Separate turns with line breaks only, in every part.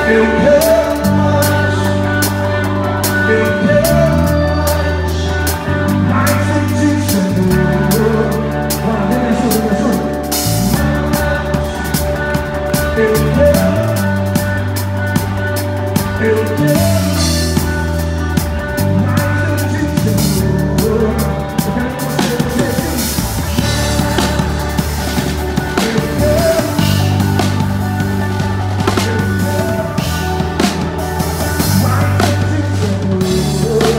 Eu quero mais, eu quero mais de ti, Senhor. Bora, vem, me ajuda. Eu quero mais de ti, Senhor. Eu quero que você diga assim. Eu quero mais de ti, Senhor.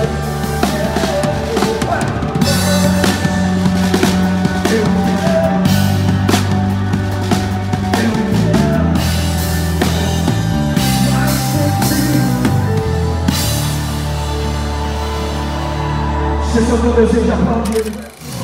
Se esse é o meu desejo, aplaude ele.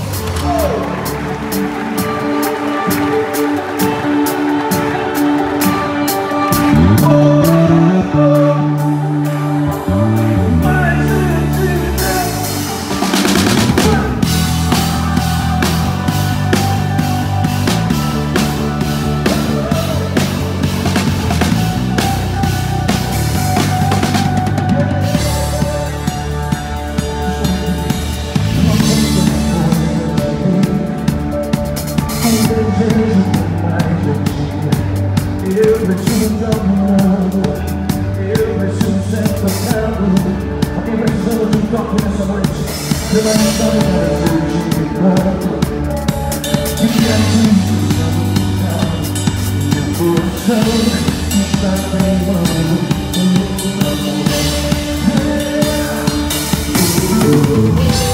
Eu preciso de amor, eu preciso ser tocado. Alguém precisando de um toque nessa noite. Pela história do canto, que me atinge meu coração está queimando.